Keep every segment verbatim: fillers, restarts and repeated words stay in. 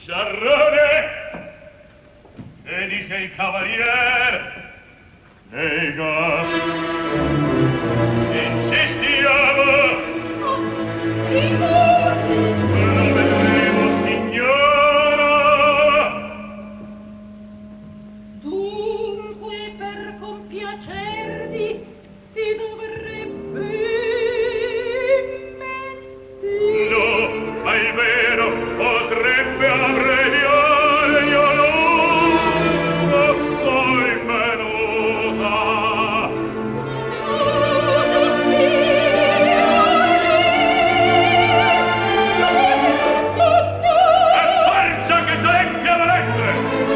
Sciarrone! E dice il cavalier, nega. Insistiamo. Lo vedremo, signora. Dunque, per compiacervi, si dovrebbe mentir. No, ma il vero potrebbe abbreviare io lungo poi venuta. E forza che sarebbe a lettere!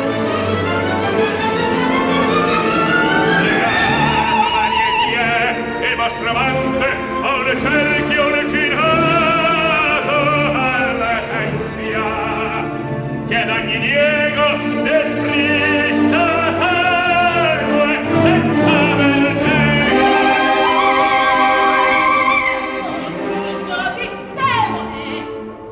Legate mani e piedi, il vostro amante o le cerchi o le chinato alla tempia, che ad ogni diego del fritta ergue senza vergine. Amico di demone!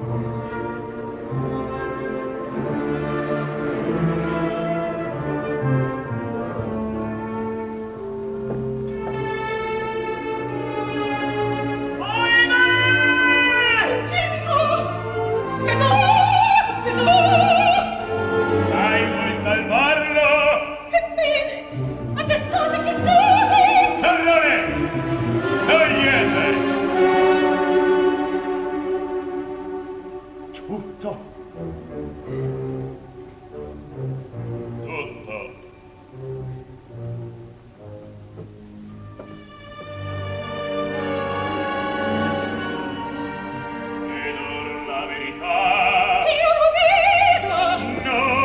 Dai, vuoi salvarlo? Errore! Togliete! Tutto. Tutto. Ed or la verità. No!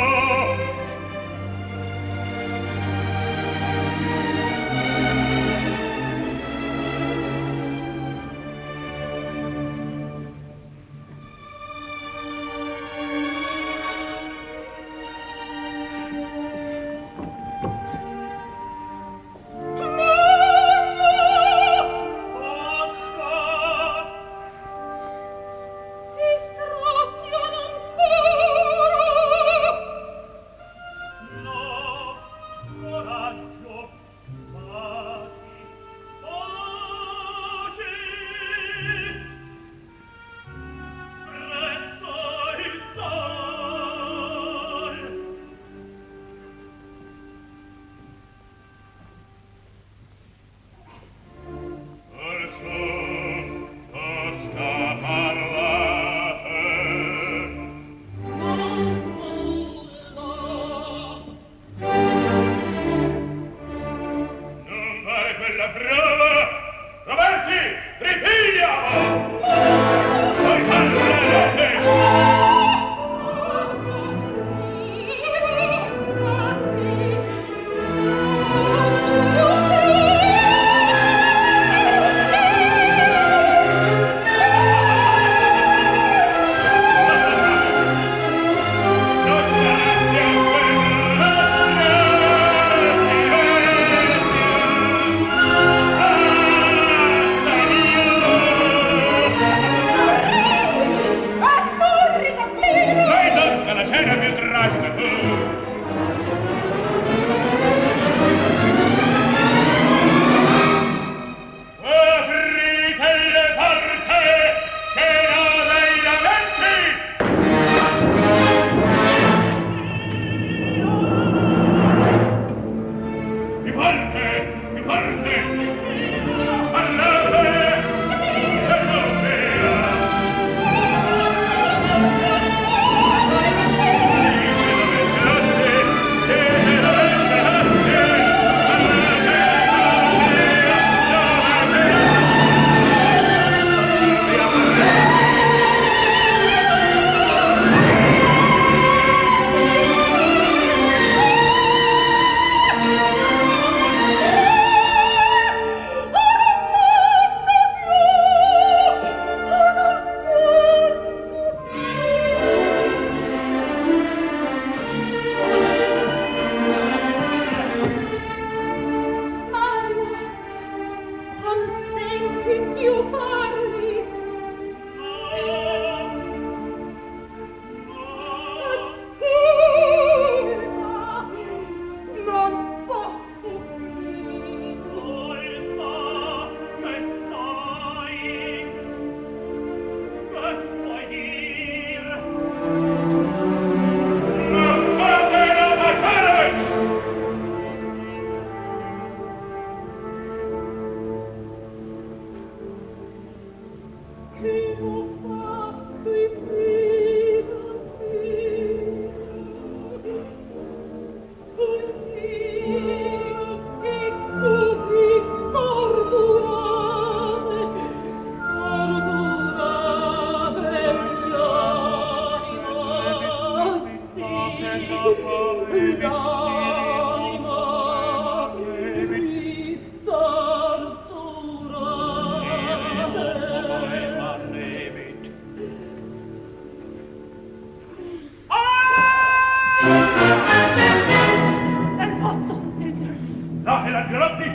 Là è l'Angelotti?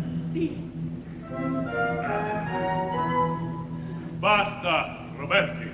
Sì. Basta, Roberti.